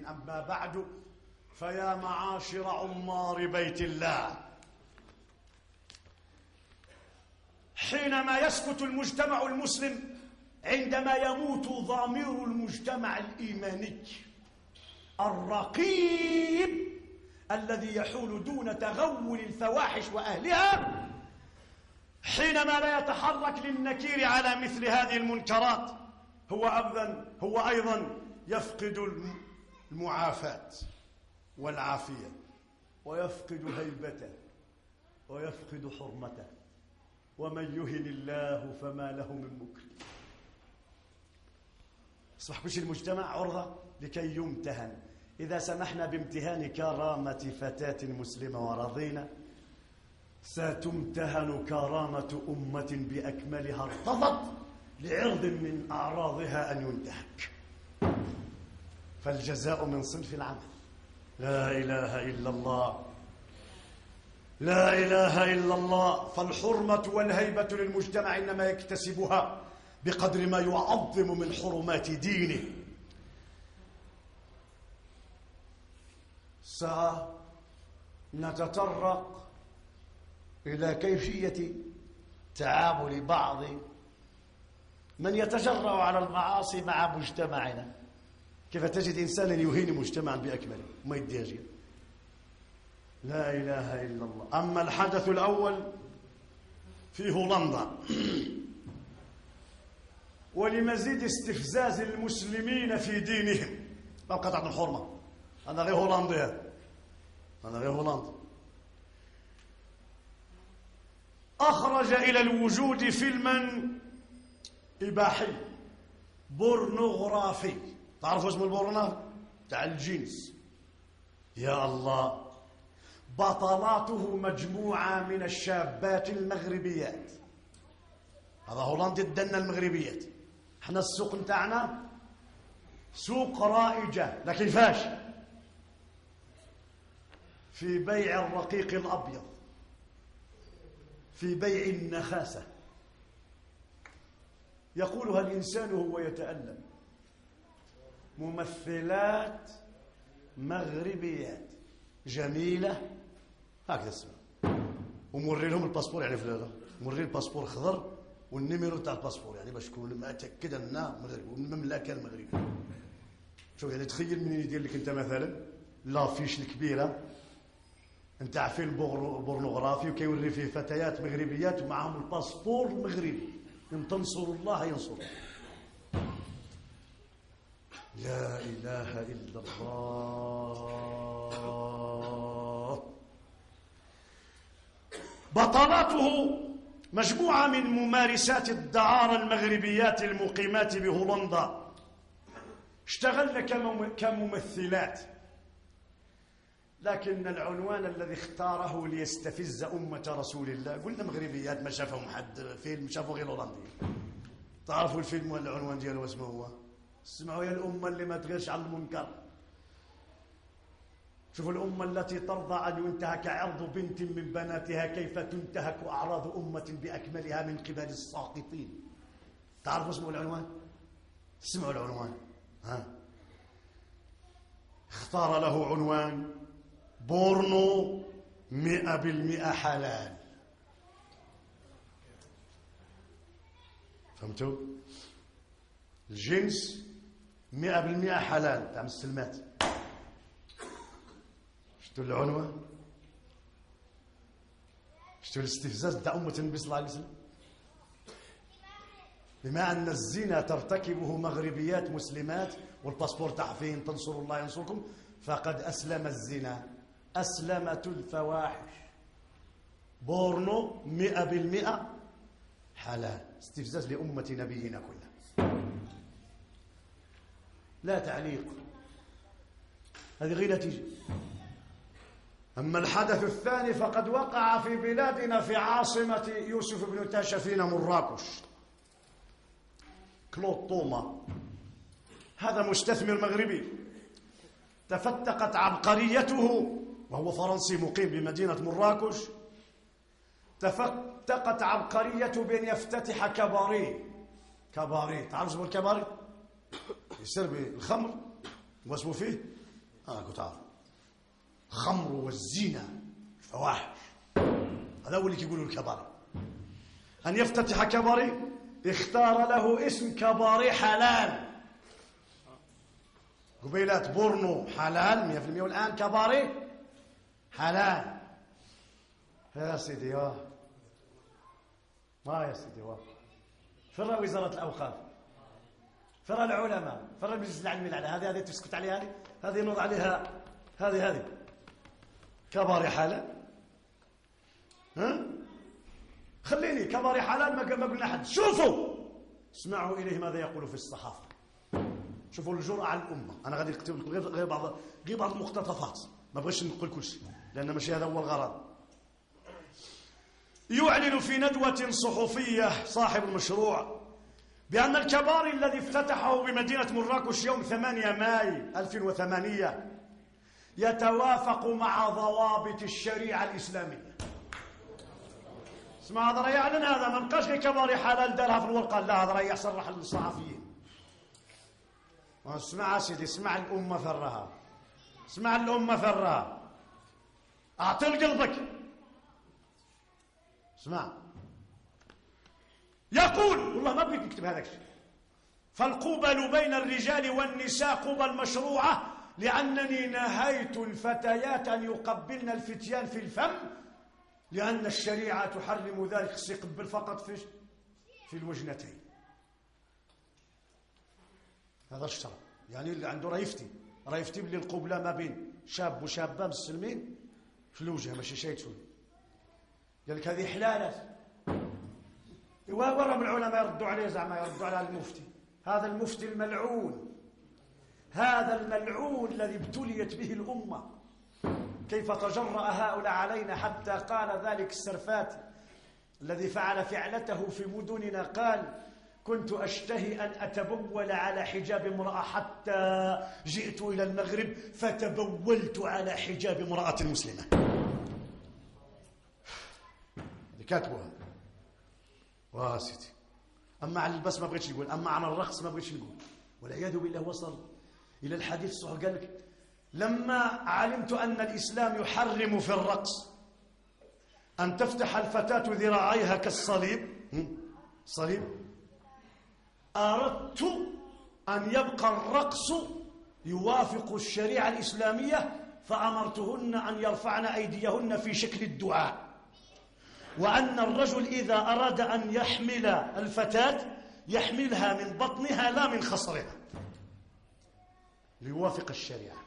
أما بعد، فيا معاشر عمار بيت الله، حينما يسكت المجتمع المسلم عندما يموت ضامير المجتمع الإيماني الرقيب الذي يحول دون تغول الفواحش وأهلها، حينما لا يتحرك للنكير على مثل هذه المنكرات، هو أيضا يفقد المعافاة والعافية، ويفقد هيبته، ويفقد حرمته، ومن يهن الله فما له من مكرم. أصبح كل المجتمع عرضة لكي يمتهن. إذا سمحنا بامتهان كرامة فتاة مسلمة ورضينا، ستمتهن كرامة أمة بأكملها ارتضت لعرض من أعراضها أن ينتهك. فالجزاء من صنف العمل. لا إله إلا الله، لا إله إلا الله. فالحرمة والهيبة للمجتمع إنما يكتسبها بقدر ما يعظم من حرمات دينه. سنتطرق إلى كيفية تعامل بعض من يتجرأ على المعاصي مع مجتمعنا. كيف تجد إنسانا يهين مجتمعا بأكمله وما يديها. لا إله إلا الله. أما الحدث الأول في هولندا، ولمزيد استفزاز المسلمين في دينهم، لا قطعت الحرمة، أنا غير هولندي، أنا غير هولندي، أخرج إلى الوجود فيلما إباحي بورنوغرافي. تعرفوا اسم البورنوغرافي؟ تاع الجنس. يا الله. بطلاته مجموعة من الشابات المغربيات. هذا هولندي ادنا المغربيات. احنا السوق نتاعنا سوق رائجة، لكن كيفاش؟ في بيع الرقيق الأبيض، في بيع النخاسة. يقولها الإنسان وهو يتألم. ممثلات مغربيات جميلة هكذا اسمها، وموري لهم الباسبور، يعني في موري الباسبور خضر والنميرو تاع الباسبور، يعني باش تكون متأكد أنه مغربي ومن المملكة المغربية. شوف يعني تخيل منين يدير لك أنت مثلا لافيش الكبيرة نتاع فيلم بورنوغرافي وكيوري فيه فتيات مغربيات ومعهم الباسبور المغربي. إن تنصروا الله ينصركم. لا إله إلا الله. بطلاته مجموعة من ممارسات الدعارة المغربيات المقيمات بهولندا. اشتغلن كممثلات، لكن العنوان الذي اختاره ليستفز أمة رسول الله، قلنا مغربيات، ما شافهم حد فيلم، شافوا غير هولنديين. تعرفوا الفيلم والعنوان ديالو اسمه هو؟ اسمعوا يا الأمة اللي ما تغيرش على المنكر. شوفوا الأمة التي ترضى أن ينتهك عرض بنت من بناتها، كيف تنتهك أعراض أمة بأكملها من قبل الساقطين. تعرفوا اسمه العنوان؟ اسمعوا العنوان. اختار له عنوان بورنو 100% حلال. فهمتوا؟ الجنس 100% حلال تاع مسلمات. شفتوا العنوان؟ شفتوا الاستفزاز تاع أمة النبي صلى الله عليه وسلم؟ بما أن الزنا ترتكبه مغربيات مسلمات والباسبور تاع فين تنصروا الله ينصركم، فقد أسلم الزنا، أسلمت الفواحش. بورنو 100% حلال. استفزاز لأمة نبينا كلها. لا تعليق، هذه غير نتيجة. أما الحدث الثاني فقد وقع في بلادنا في عاصمة يوسف بن تاشفين مراكش. كلود طوما هذا مستثمر مغربي تفتقت عبقريته، وهو فرنسي مقيم بمدينة مراكش. تفتقت عبقريته بأن يفتتح كباري. تعرف اسمه الكباري؟ يسرب الخمر واسمه فيه كنت عارف. الخمر والزنا الفواحش، هذا هو اللي كيقولوا الكباري. أن يفتتح كباري اختار له اسم كباري حلال. قبيلات بورنو حلال 100%، والآن كباري حلال. يا سيدي يا سيدي فرا وزارة الأوقاف، فرا العلماء، فرا المجلس العلمي العلى هذه تسكت عليها، هذه نوض عليها هذه كباري حلال. خليني كباري حلال ما قلنا حد. شوفوا اسمعوا إليه ماذا يقول في الصحافة. شوفوا الجرأة على الأمة. أنا غادي نكتب لكم غير بعض المقتطفات، ما بغيتش نقول كل شيء لأن ماشي هذا هو الغرض. يعلن في ندوة صحفية صاحب المشروع بأن الكباري الذي افتتحه بمدينة مراكش يوم 8 ماي 2008 يتوافق مع ضوابط الشريعة الإسلامية. اسمع، هذا راه يعلن، هذا ما بقاش غير كباري حلال دارها في الورقة، لا هذا راه يصرح للصحفيين. اسمع سيدي، اسمع الأمة فرها، اسمع الأمة فرها، أعطي لقلبك. اسمع، يقول والله ما بغيت نكتب هذاك الشيء: فالقبل بين الرجال والنساء قبل مشروعة، لأنني نهيت الفتيات أن يقبلن الفتيان في الفم، لأن الشريعة تحرم ذلك. خص يقبل فقط في الوجنتين. هذا الشرع، يعني اللي عنده راه يفتي باللي القبلة ما بين شاب وشابة مسلمين في الوجه، ماشي شيء تسوي. قال لك هذه حلالات. ورا من العلماء يردوا عليه، زعما يردوا على المفتي. هذا المفتي الملعون، هذا الملعون الذي ابتليت به الأمة. كيف تجرأ هؤلاء علينا حتى قال ذلك السرفاتي الذي فعل فعلته في مدننا، قال: كنت أشتهي أن أتبول على حجاب امرأة حتى جئت إلى المغرب فتبولت على حجاب امرأة مسلمة. اللي كاتبوها واسيتي. أما عن البس ما بغيتش نقول، أما عن الرقص ما بغيتش نقول. والعياذ بالله وصل إلى الحديث الصحيح. قال لك: لما علمت أن الإسلام يحرم في الرقص أن تفتح الفتاة ذراعيها كالصليب، صليب، أردت أن يبقى الرقص يوافق الشريعة الإسلامية، فأمرتهن أن يرفعن أيديهن في شكل الدعاء، وأن الرجل إذا أراد أن يحمل الفتاة يحملها من بطنها لا من خصرها، ليوافق الشريعة.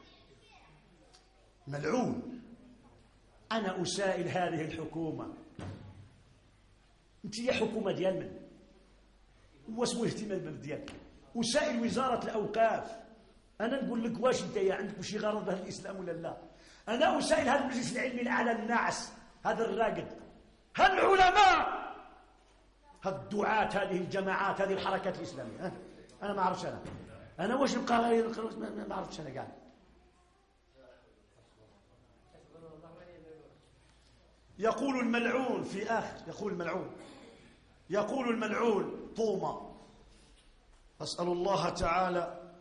ملعون. أنا أسائل هذه الحكومة، أنت هي حكومة ديال من؟ واسمه اهتمام ديالك. أسائل وزارة الأوقاف، أنا نقول لك واش أنت عندك شي غرض به الإسلام ولا لا؟ أنا أسائل هذا المجلس العلمي الأعلى الناعس، هذا الراقد، هالعلماء، هالدعاة، هذه الجماعات، هذه الحركات الإسلامية. أنا ما أعرفش. أنا واش نبقى ما أعرفش أنا قاعد. يقول الملعون في آخر، يقول الملعون طوما، أسأل الله تعالى،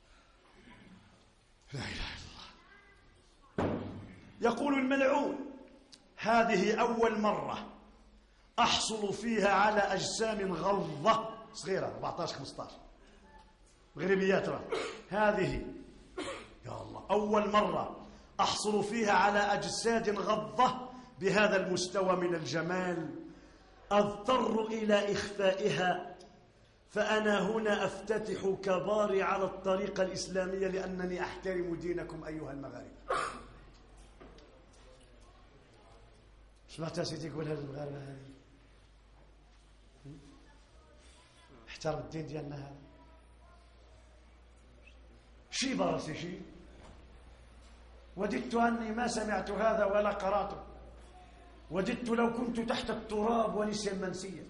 لا إله إلا الله. يقول الملعون: هذه أول مرة أحصل فيها على أجسام غلظة صغيرة 14-15 مغربيات. هذه يا الله أول مرة أحصل فيها على أجساد غضة بهذا المستوى من الجمال، أضطر إلى إخفائها، فأنا هنا أفتتح كباري على الطريقة الإسلامية لأنني أحترم دينكم أيها المغاربة. سمعت سيدي يقول هذا المغاربة هذه احترم الدين ديالنا، هذا شي براسي شي. وددت أني ما سمعت هذا ولا قرأته، وددت لو كنت تحت التراب ونسيا منسيا.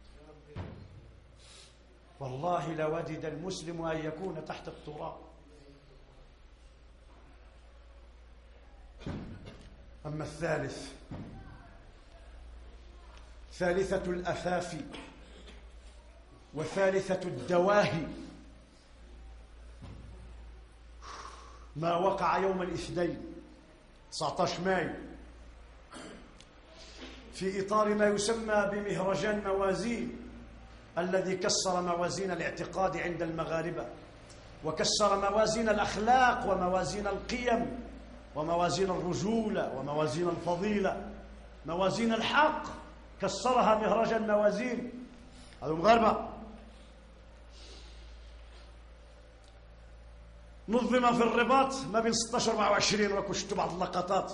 والله لودد المسلم أن يكون تحت التراب. أما الثالث، ثالثة الأثافي وثالثة الدواهي، ما وقع يوم الاثنين 19 مايو في إطار ما يسمى بمهرجان موازين الذي كسر موازين الاعتقاد عند المغاربة، وكسر موازين الأخلاق وموازين القيم وموازين الرجولة وموازين الفضيلة، موازين الحق، كسرها مهرجان موازين. هذو مغاربة. نظم في الرباط ما بين 16 و 20، راكم شفتوا بعض اللقطات،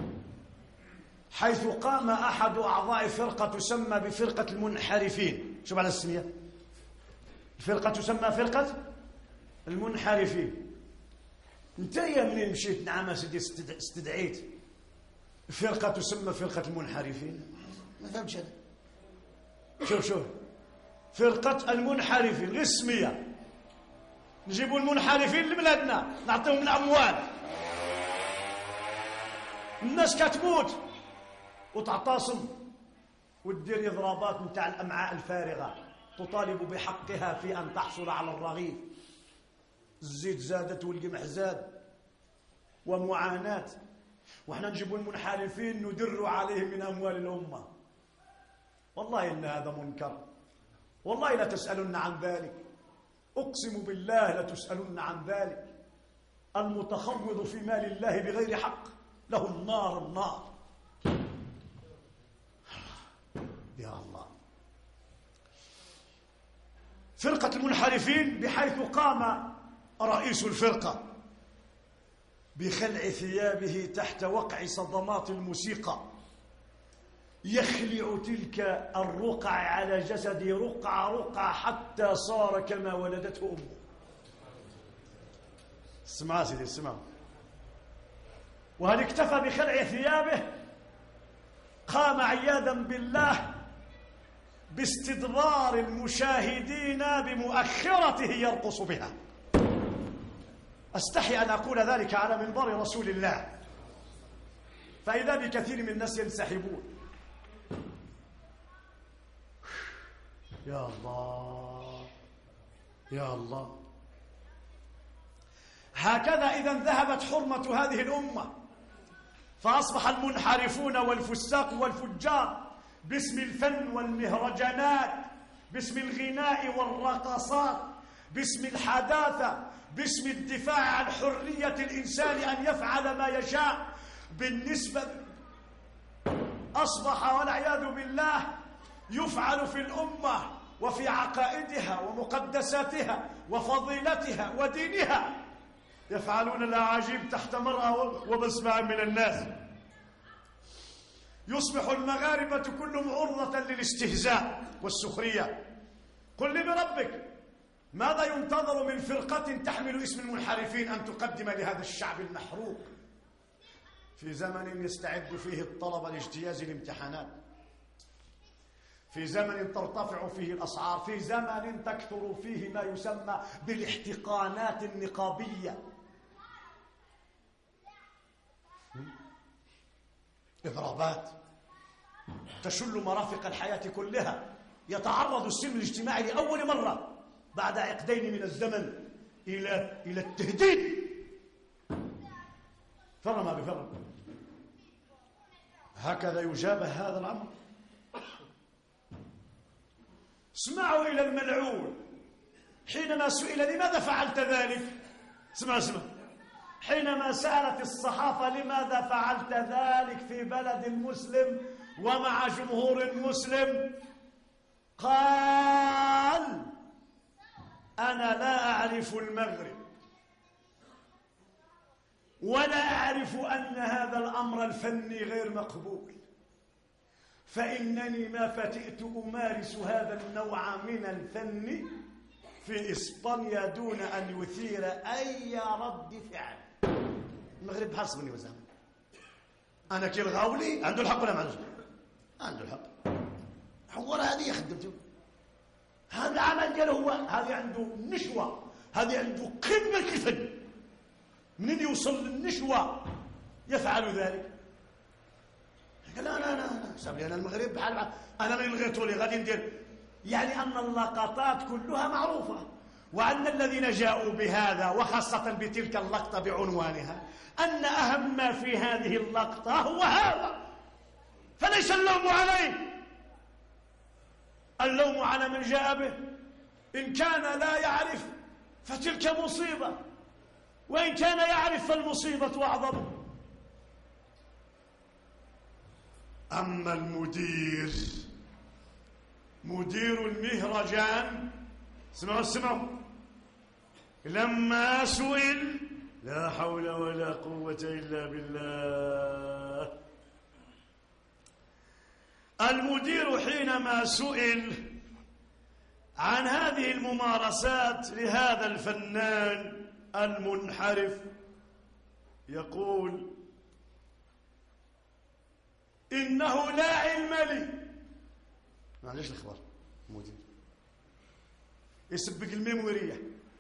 حيث قام أحد أعضاء فرقة تسمى بفرقة المنحرفين. شوف على السمية، الفرقة تسمى فرقة المنحرفين. انت يا منين مشيت نعم سيدي استدعيت فرقة تسمى فرقة المنحرفين؟ ما فهمتش هذا. شوف فرقة المنحرفين غير السمية. نجيبوا المنحرفين لبلادنا نعطيهم الأموال، الناس كتموت وتعتصم وتدير إضرابات نتاع الأمعاء الفارغة، تطالب بحقها في أن تحصل على الرغيف. الزيت زادت والقمح زاد ومعاناة، وإحنا نجيبوا المنحرفين ندر عليهم من أموال الأمة. والله إن هذا منكر، والله لا تسألن عن ذلك، أقسم بالله لا تسألن عن ذلك. المتخوض في مال الله بغير حق له النار. يا الله. فرقة المنحرفين بحيث قام رئيس الفرقة بخلع ثيابه تحت وقع صدمات الموسيقى، يخلع تلك الرقع على جسده رقعة حتى صار كما ولدته أمه. اسمع سيدي اسمع. وهل اكتفى بخلع ثيابه؟ قام عياذا بالله باستدبار المشاهدين بمؤخرته يرقص بها. أستحي أن أقول ذلك على منبر رسول الله، فإذا بكثير من الناس ينسحبون. يا الله يا الله. هكذا إذا ذهبت حرمة هذه الأمة، فأصبح المنحرفون والفساق والفجار باسم الفن والمهرجانات، باسم الغناء والرقصات، باسم الحداثة، باسم الدفاع عن حرية الإنسان أن يفعل ما يشاء، بالنسبة أصبح والعياذ بالله يفعل في الأمة وفي عقائدها ومقدساتها وفضيلتها ودينها. يفعلون الأعاجيب تحت مرأى ومسمع من الناس. يصبح المغاربة كلهم عرضة للاستهزاء والسخرية. قل لي بربك، ماذا ينتظر من فرقة تحمل اسم المنحرفين أن تقدم لهذا الشعب المحروق في زمن يستعد فيه الطلبة لاجتياز الامتحانات، في زمن ترتفع فيه الأسعار، في زمن تكثر فيه ما يسمى بالاحتقانات النقابية، إضرابات تشل مرافق الحياة كلها. يتعرض السلم الاجتماعي لأول مرة بعد عقدين من الزمن إلى التهديد. فرما بفرم. هكذا يجابه هذا الأمر. اسمعوا إلى الملعون حينما سئل لماذا فعلت ذلك. اسمع حينما سألت الصحافة لماذا فعلت ذلك في بلد مسلم ومع جمهور مسلم، قال أنا لا أعرف المغرب ولا أعرف أن هذا الأمر الفني غير مقبول، فإنني ما فتئت أمارس هذا النوع من الفن في إسبانيا دون أن يثير أي رد فعل. المغرب بحال صبني وزعما أنا كي الغاولي عنده الحق ولا ما عندوش؟ عنده الحق. حور هذه خدمته، هذا العمل ديالو هو، هذه عنده نشوة، هذه عنده قمة الفن. منين يوصل للنشوة يفعل ذلك. قال أنا صاب لي أنا المغرب بحال أنا من لغيتو لي غادي ندير، يعني أن اللقطات كلها معروفة وأن الذين جاءوا بهذا وخاصة بتلك اللقطة بعنوانها أن أهم ما في هذه اللقطة هو هذا، فليس اللوم عليه، اللوم على من جاء به. إن كان لا يعرف فتلك مصيبة، وإن كان يعرف فالمصيبة أعظم. أما المدير، مدير المهرجان، اسمعوا لما سئل، لا حول ولا قوة إلا بالله، المدير حينما سئل عن هذه الممارسات لهذا الفنان المنحرف يقول إنه لا علم لي. معلش الأخبار مدير يسبق الميمورية،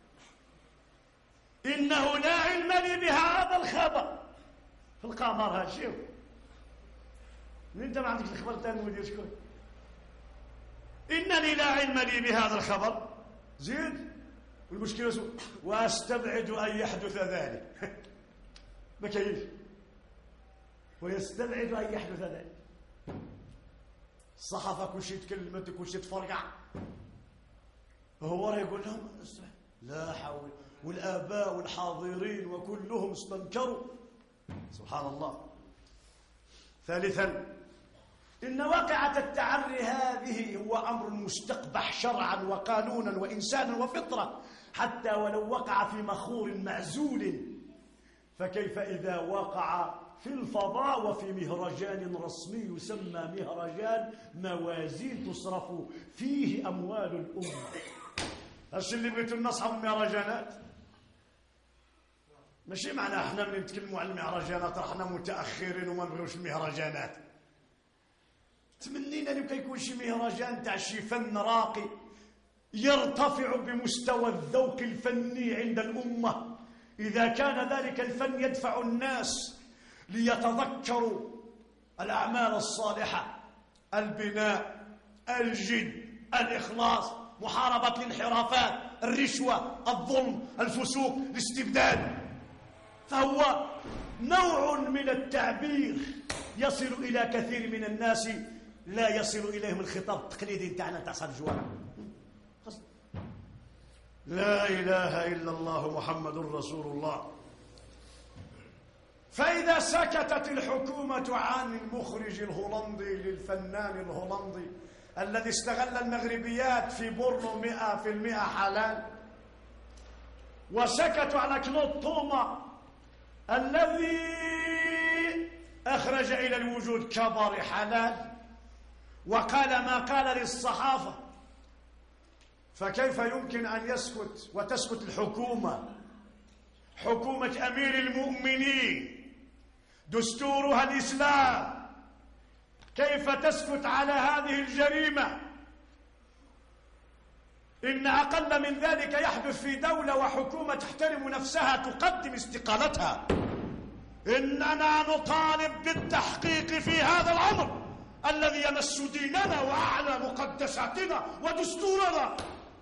إنه لا علم لي بهذا الخبر في القمر. هاشيو من انت ما عندك الخبر تاع المدير شكون؟ إنني لا علم لي بهذا الخبر، زيد والمشكلة واستبعد أن يحدث ذلك. ما كاينش، ويستبعد أن يحدث ذلك. الصحافة كل شيء تكلمت وكل شيء تفرقع، هو يقول لهم لا حول، والآباء والحاضرين وكلهم استنكروا. سبحان الله. ثالثا، إن واقعة التعري هذه هو أمر مستقبح شرعا وقانونا وإنسانا وفطرة، حتى ولو وقع في مخور معزول، فكيف إذا وقع في الفضاء وفي مهرجان رسمي يسمى مهرجان موازين تصرف فيه أموال الأمة؟ هالشي اللي بغيتوا نصحوا المهرجانات؟ ماشي معنى احنا من نتكلموا عن المهرجانات احنا متأخرين وما نبغيوش المهرجانات. تمنينا لو كيكون شي مهرجان تاع شي فن راقي يرتفع بمستوى الذوق الفني عند الأمة. إذا كان ذلك الفن يدفع الناس ليتذكروا الأعمال الصالحة، البناء، الجد، الإخلاص، محاربة الانحرافات، الرشوة، الظلم، الفسوق، الاستبداد، فهو نوع من التعبير يصل إلى كثير من الناس لا يصل إليهم الخطاب التقليدي تاعنا تاع صاد الجوار. لا إله إلا الله محمد رسول الله. فإذا سكتت الحكومة عن المخرج الهولندي للفنان الهولندي الذي استغل المغربيات في بورنو 100% حلال، وسكتوا على كلود توما الذي أخرج إلى الوجود كبار حلال وقال ما قال للصحافة، فكيف يمكن أن يسكت وتسكت الحكومة، حكومة أمير المؤمنين دستورها الإسلام، كيف تسكت على هذه الجريمة؟ إن أقل من ذلك يحدث في دولة وحكومة تحترم نفسها تقدم استقالتها. إننا نطالب بالتحقيق في هذا الأمر الذي يمس ديننا وأعلى مقدساتنا ودستورنا،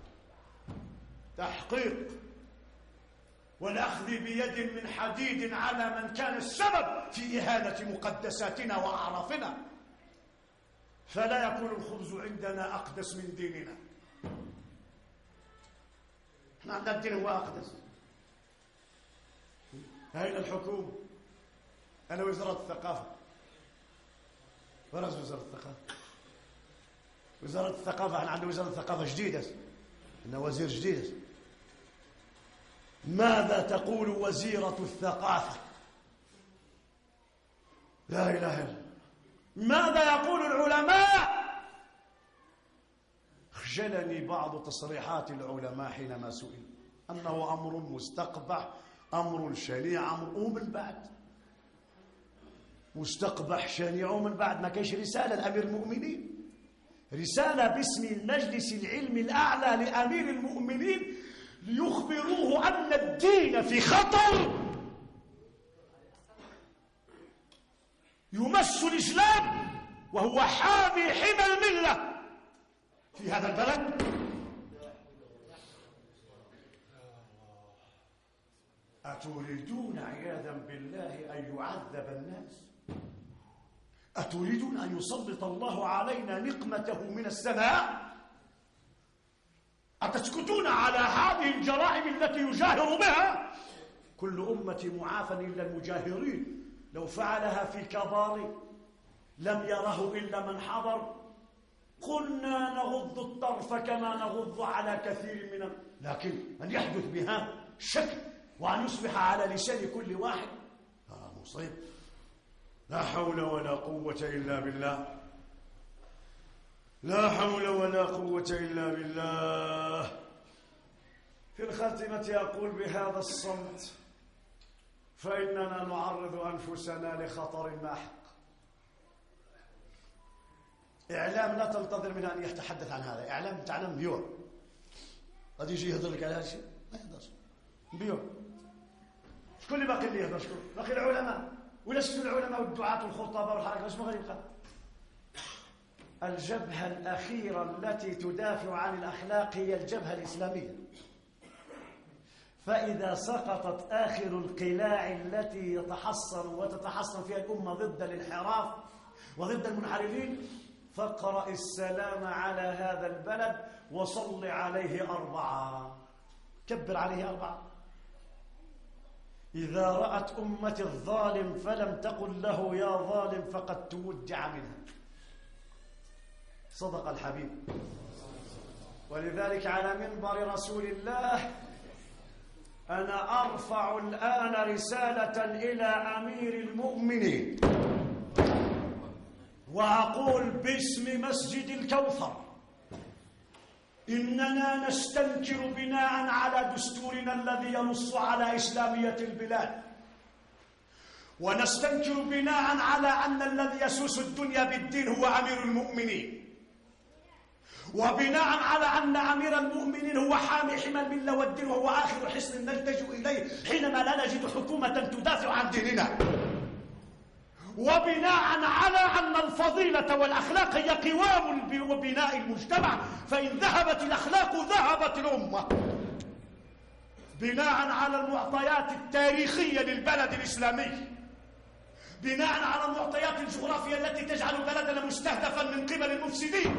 تحقيق والأخذ بيد من حديد على من كان السبب في إهانة مقدساتنا وأعرافنا، فلا يكون الخبز عندنا أقدس من ديننا. احنا عندنا الدين هو أقدس. أين الحكومة؟ أنا وزارة الثقافة. ورز وزارة الثقافة؟ وزارة الثقافة، احنا عندنا وزارة الثقافة جديدة، إنه وزير جديد. ماذا تقول وزيرة الثقافة؟ لا إله إلا الله. ماذا يقول العلماء؟ خجلني بعض تصريحات العلماء حينما سئل أنه أمر مستقبح، أمر شنيع، ومن بعد مستقبح شنيع، ومن بعد ما كاينش رسالة لأمير المؤمنين، رسالة باسم المجلس العلمي الأعلى لأمير المؤمنين ليخبروه أن الدين في خطر، يمس الإسلام وهو حامي حمى الملة في هذا البلد. أتريدون عياذا بالله أن يعذب الناس؟ أتريدون أن يسلط الله علينا نقمته من السماء؟ أتسكتون على هذه الجرائم التي يجاهر بها؟ كل أمة معافى إلا المجاهرين. لو فعلها في كبار لم يره إلا من حضر. قلنا نغض الطرف كما نغض على كثير من لكن أن يحدث بهذا الشكل وأن يصبح على لسان كل واحد مصيب. لا حول ولا قوة إلا بالله. لا حول ولا قوة إلا بالله. في الخاتمة أقول بهذا الصمت فإننا نعرض أنفسنا لخطر ماحق. إعلام لا تنتظر منه أن يتحدث عن هذا. إعلام تعلم بيور قد يجي يهضر لك على هذا الشيء ما يهضرش بيور. شكون اللي باقي اللي يهضر؟ شكون باقي؟ العلماء. ولا شكون العلماء والدعاة والخطباء والحركة شنو غادي يبقى؟ الجبهة الأخيرة التي تدافع عن الأخلاق هي الجبهة الإسلامية. فإذا سقطت آخر القلاع التي تتحصن فيها الأمة ضد الانحراف وضد المنحرفين فاقرأ السلام على هذا البلد وصل عليه 4. كبر عليه 4. إذا رأت أمة الظالم فلم تقل له يا ظالم فقد تودع منها. صدق الحبيب. ولذلك على منبر رسول الله أنا أرفع الآن رسالة إلى أمير المؤمنين وأقول باسم مسجد الكوثر إننا نستنكر بناء على دستورنا الذي ينص على إسلامية البلاد، ونستنكر بناء على أن الذي يسوس الدنيا بالدين هو أمير المؤمنين، وبناء على أن أمير المؤمنين هو حامي حمى الملة والدين وهو آخر حصن نلتجئ إليه حينما لا نجد حكومة تدافع عن ديننا، وبناء على أن الفضيلة والأخلاق هي قوام وبناء المجتمع، فإن ذهبت الأخلاق ذهبت الأمة. بناء على المعطيات التاريخية للبلد الإسلامي، بناء على المعطيات الجغرافية التي تجعل بلدنا مستهدفا من قبل المفسدين،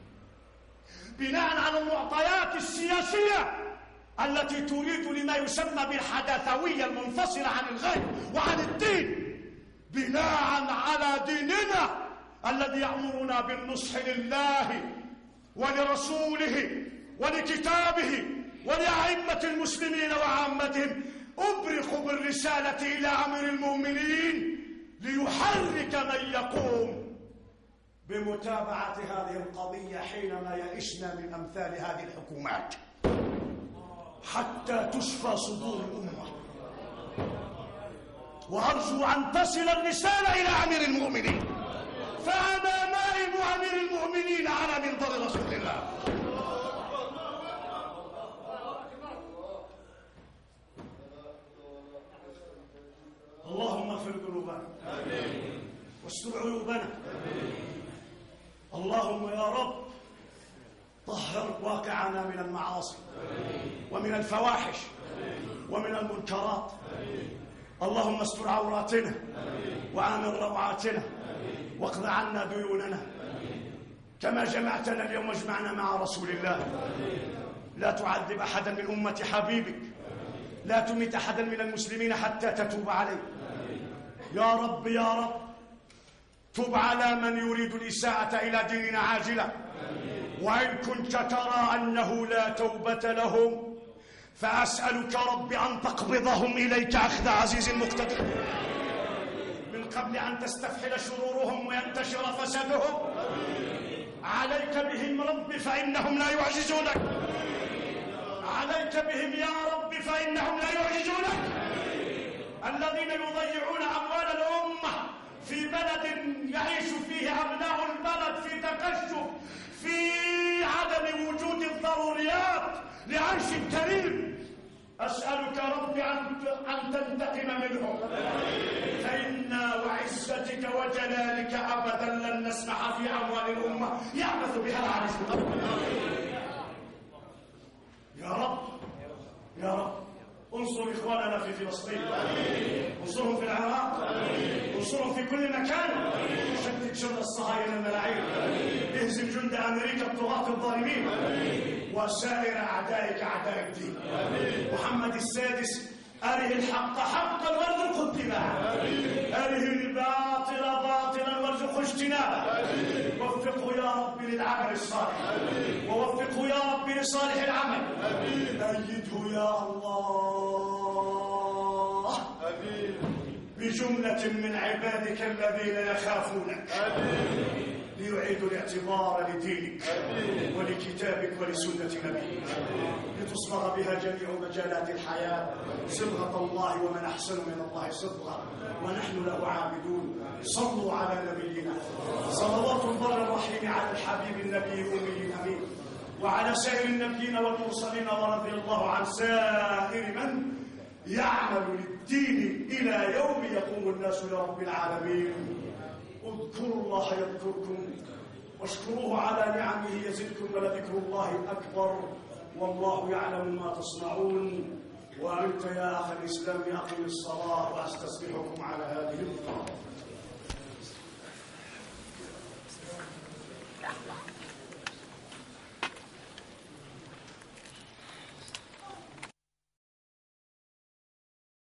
بناء على المعطيات السياسية التي تريد لما يسمى بالحداثوية المنفصلة عن الغير وعن الدين، بناء على ديننا الذي يأمرنا بالنصح لله ولرسوله ولكتابه ولأئمة المسلمين وعامتهم، أبرق بالرسالة إلى أمير المؤمنين ليحرك من يقوم بمتابعة هذه القضية حينما يئسنا من أمثال هذه الحكومات حتى تشفى صدور الأمة. وأرجو أن تصل الرسالة إلى أمير المؤمنين، فأنا نائب أمير المؤمنين على منبر رسول الله. اللهم اغفر ذنوبنا واستر عيوبنا. اللهم يا رب طهر واقعنا من المعاصي ومن الفواحش ومن المنكرات. اللهم استر عوراتنا وآمن روعاتنا واقض عنا ديوننا. كما جمعتنا اليوم اجمعنا مع رسول الله. لا تعذب أحدا من أمة حبيبك، لا تميت أحدا من المسلمين حتى تتوب عليه. يا رب يا رب تب على من يريد الإساءة إلى ديننا عاجلة، وإن كنت ترى أنه لا توبة لهم فأسألك رب أن تقبضهم إليك أخذ عزيز مقتدر من قبل أن تستفحل شرورهم وينتشر فسادهم. عليك بهم رب فإنهم لا يعجزونك، عليك بهم يا رب فإنهم لا يعجزونك. الذين يضيعون أموال الأمة في بلد يعيش فيه أبناء البلد في تقشف، في عدم وجود الضروريات لعيش كريم، أسألك رب أن تنتقم منهم، فإنا وعزتك وجلالك أبدا لن نسمح في أموال الأمة يعبث بها العاجزون. يا رب يا رب انصر انصروا إخواننا في فلسطين، انصرهم في العراق، انصرهم في كل مكان، شتت شر الصهاينة الملاعين، اهزم جند أمريكا الطغاة الظالمين وسائر أعدائك أعداء الدين. محمد السادس أره الحق حقا وارزقه اتباعه، أره الباطل باطلا وارزقه اجتنابه، وفقه يا رب للعمل الصالح، ووفقه يا رب لصالح العمل، أيده يا الله بجملة من عبادك الذين يخافونك ليعيدوا الاعتبار لدينك ولكتابك ولسنة نبيك، لتصبغ بها جميع مجالات الحياة صبغة الله، ومن أحسن من الله صبغة، ونحن له عابدون. صلوا على نبينا صلوات البر الرحيم على الحبيب النبي الأمي الأمين، وعلى سائر النبيين والمرسلين، ورضي الله عن سائر من يعمل للدين إلى يوم يقوم الناس لرب العالمين. اذكروا الله يذكركم، واشكروه على نعمه يزدكم، ولذكر الله أكبر، والله يعلم ما تصنعون. وأنت يا أخي الإسلام أقم الصلاة، وأستسمحكم على هذه الفترة.